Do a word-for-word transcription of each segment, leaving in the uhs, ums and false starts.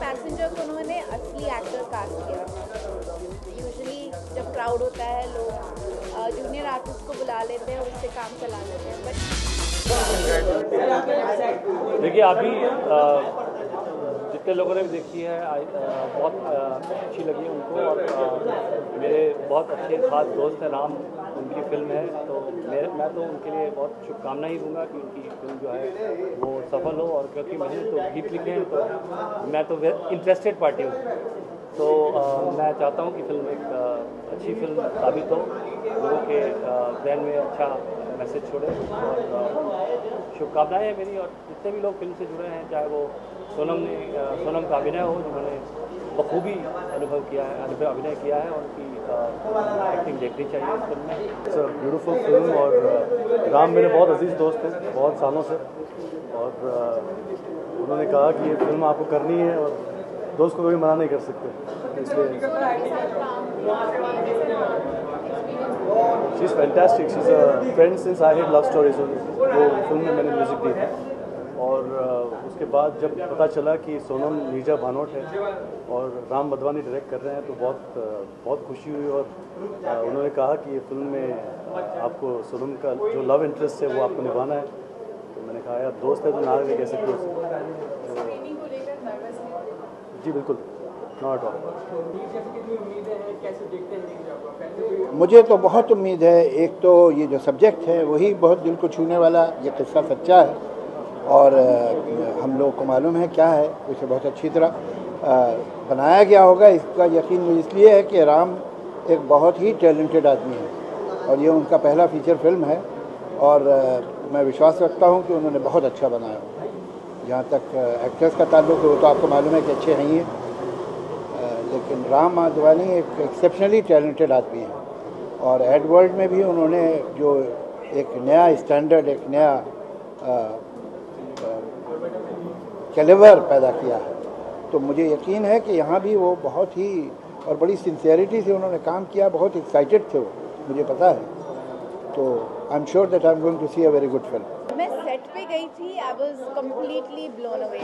Passenger को उन्होंने असली एक्टर कास्ट किया। यूजुअली जब क्राउड होता है लोग जूनियर आर्टिस्ट को बुला लेते हैं और उससे काम चला लेते हैं। बट देखिए अभी जितने लोगों ने भी देखी है बहुत अच्छी लगी उनको, और मेरे बहुत अच्छे खास दोस्त हैं राम, उनकी फिल्म है, तो मेरे मैं तो उनके लिए बहुत शुभकामनाएं ही दूंगा कि उनकी फिल्म जो है वो सफल हो। और क्योंकि मैंने तो गीत लिखे हैं तो मैं तो इंटरेस्टेड पार्टी हूँ, तो आ, मैं चाहता हूँ कि फिल्म एक आ, अच्छी फिल्म साबित हो, लोगों के जहन में अच्छा मैसेज छोड़े, और शुभकामनाएं हैं मेरी। और जितने भी लोग फिल्म से जुड़े हैं, चाहे वो सोनम ने सोनम का अभिनय हो जिन्होंने बखूबी अनुभव किया है अनुभव अभिनय किया है, और उनकी एक्टिंग देखनी चाहिए इस फिल्म में। इट्स अ ब्यूटीफुल फिल्म, और राम मेरे बहुत अजीज़ दोस्त हैं बहुत सालों से, और उन्होंने कहा कि ये फिल्म आपको करनी है और दोस्त को कभी मना नहीं कर सकते, इसलिए she is fantastic. She is a friend since I head love stories, वो फिल्म में मैंने म्यूज़िक दी था। और उसके बाद जब पता चला कि सोनम नीरजा भानोट है और राम मधवानी डायरेक्ट कर रहे हैं, तो बहुत बहुत खुशी हुई। और उन्होंने कहा कि ये फिल्म में आपको सोनम का जो लव इंटरेस्ट है वो आपको निभाना है, तो मैंने कहा यार दोस्त है तो ना आगे कैसे क्लोज। जी बिल्कुल, नॉट ऑल। मुझे तो बहुत उम्मीद है। एक तो ये जो सब्जेक्ट है वही बहुत दिल को छूने वाला, ये किस्सा सच्चा है और हम लोग को मालूम है क्या है, उसे बहुत अच्छी तरह बनाया गया होगा। इसका यकीन मुझे इसलिए है कि राम एक बहुत ही टैलेंटेड आदमी है और ये उनका पहला फीचर फिल्म है, और मैं विश्वास रखता हूँ कि उन्होंने बहुत अच्छा बनाया होगा। जहाँ तक एक्टर्स का ताल्लुक है वो तो आपको मालूम है कि अच्छे हैं ही हैं, लेकिन राम माधवानी एक एक्सेप्शनली टैलेंटेड आदमी है। और एड वर्ल्ड में भी उन्होंने जो एक नया स्टैंडर्ड, एक नया कैलिबर पैदा किया है, तो मुझे यकीन है कि यहाँ भी वो बहुत ही और बड़ी सिंसियरिटी से उन्होंने काम किया। बहुत एक्साइटेड थे वो, मुझे पता है। तो I am sure that I am going to C a very good film. मैं सेट पे गई थी, I was completely blown away.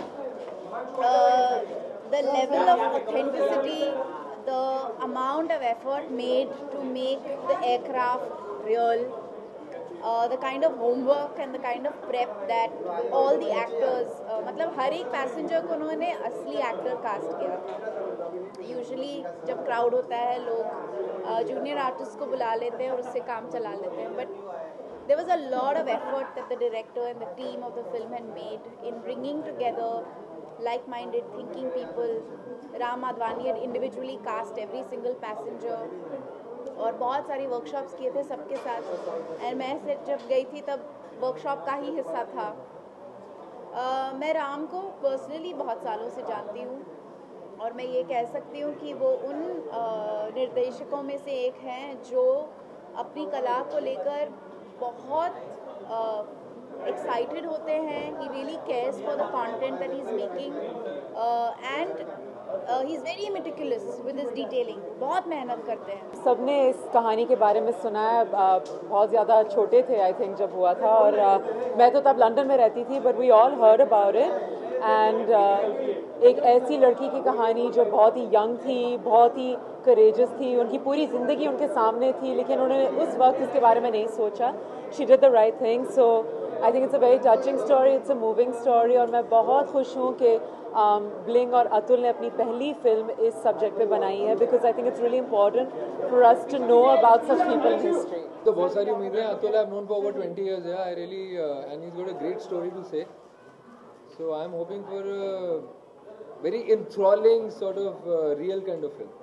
The level of authenticity, the amount of effort made to make the aircraft real, Uh, the kind of homework and the kind of prep that all the actors, uh, मतलब हर एक passenger को उन्होंने असली actor cast किया। Usually जब crowd होता है लोग जूनियर आर्टिस्ट को बुला लेते हैं और उससे काम चला लेते हैं। But there was a lot of effort that the director and the team of the film had made in bringing together like-minded thinking people. Ram Madhwani had individually cast every single passenger और बहुत सारी workshops किए थे सबके साथ। And मैं से जब गई थी तब वर्कशॉप का ही हिस्सा था। uh, मैं राम को पर्सनली बहुत सालों से जानती हूँ और मैं ये कह सकती हूँ कि वो उन uh, निर्देशकों में से एक हैं जो अपनी कला को लेकर बहुत एक्साइटेड uh, होते हैं। He really cares for the content that he is making and he is very meticulous with his detailing. बहुत मेहनत करते हैं। सबने इस कहानी के बारे में सुना है, बहुत ज़्यादा छोटे थे आई थिंक जब हुआ था, और मैं तो तब लंदन में रहती थी, but we all heard about it. And एक ऐसी लड़की की कहानी जो बहुत ही यंग थी, बहुत ही करेजस थी, उनकी पूरी ज़िंदगी उनके सामने थी, लेकिन उन्होंने उस वक्त इसके बारे में नहीं सोचा। She did the right thing. So I think it's a very touching story, it's a moving story, और मैं बहुत खुश हूँ कि ब्लिंग और अतुल ने अपनी पहली फिल्म इस सब्जेक्ट पे बनाई है, because I think it's really important for us to know about such people in history. तो बहुत सारी उम्मीदें हैं। Atul I have known for over twenty years, yeah I really and he is got a great story to say, so I am hoping for a very enthralling sort of uh, real kind of film.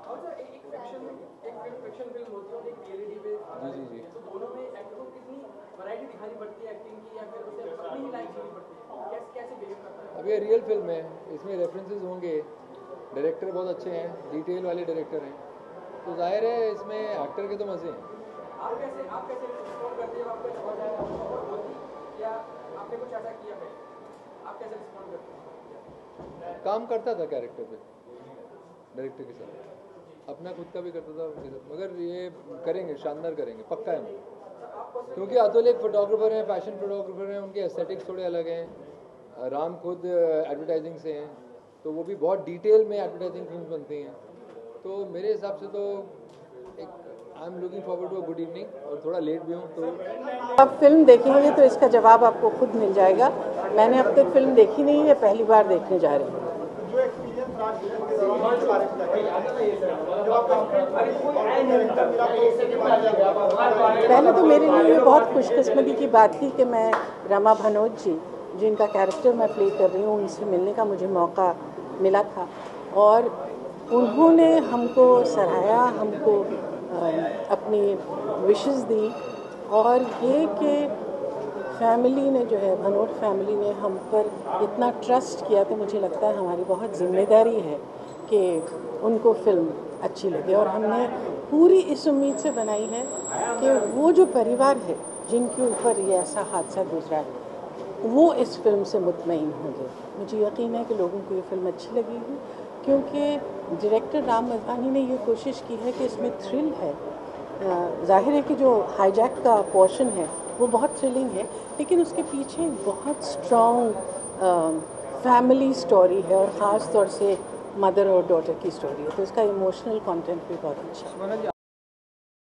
जी जी जी अब ये real film है, इसमें references होंगे, director बहुत अच्छे हैं, डिटेल वाले डायरेक्टर हैं, तो जाहिर है इसमें एक्टर के तो मजे हैं। आप कैसे आप कैसे रिस्पॉन्ड करते हैं? आपको ऐसा होता है या आपने कुछ ऐसा किया है? आप कैसे रिस्पॉन्ड करते हैं? काम करता था कैरेक्टर पे डायरेक्टर के साथ, अपना खुद का भी करता था उनके साथ, मगर ये करेंगे, शानदार करेंगे, पक्का है मुझे। क्योंकि अतुल एक फोटोग्राफर हैं, फैशन फोटोग्राफर हैं, उनके एस्थेटिक्स थोड़े अलग हैं, राम खुद एडवर्टाइजिंग से हैं, तो तो वो भी बहुत डिटेल में एडवर्टाइजिंग फिल्म बनती हैं। तो मेरे हिसाब से तो एक I am looking forward to a good evening, और थोड़ा लेट भी हूँ तो। आप फिल्म देखेंगे तो इसका जवाब आपको खुद मिल जाएगा। मैंने अब तक फिल्म देखी नहीं है, पहली बार देखने जा रही हूँ। पहले तो मेरे लिए ये बहुत खुशकिस्मती की बात थी कि मैं रमा भनोट जी, जिनका कैरेक्टर मैं प्ले कर रही हूँ, उनसे मिलने का मुझे मौका मिला था और उन्होंने हमको सराहा, हमको अपनी विशेस दी। और ये कि फैमिली ने जो है, भनोट फैमिली ने हम पर इतना ट्रस्ट किया, तो मुझे लगता है हमारी बहुत जिम्मेदारी है कि उनको फिल्म अच्छी लगे। और हमने पूरी इस उम्मीद से बनाई है कि वो जो परिवार है जिनके ऊपर ये ऐसा हादसा गुजरा है, वो इस फिल्म से मुतमईन होंगे। मुझे यकीन है कि लोगों को ये फिल्म अच्छी लगेगी, क्योंकि डायरेक्टर राम मधवानी ने ये कोशिश की है कि इसमें थ्रिल है। जाहिर है कि जो हाईजैक का पोर्शन है वो बहुत थ्रिलिंग है, लेकिन उसके पीछे एक बहुत स्ट्रॉन्ग फैमिली स्टोरी है, और ख़ास तौर से मदर और डॉटर की स्टोरी है, तो इसका इमोशनल कंटेंट भी बहुत अच्छा है।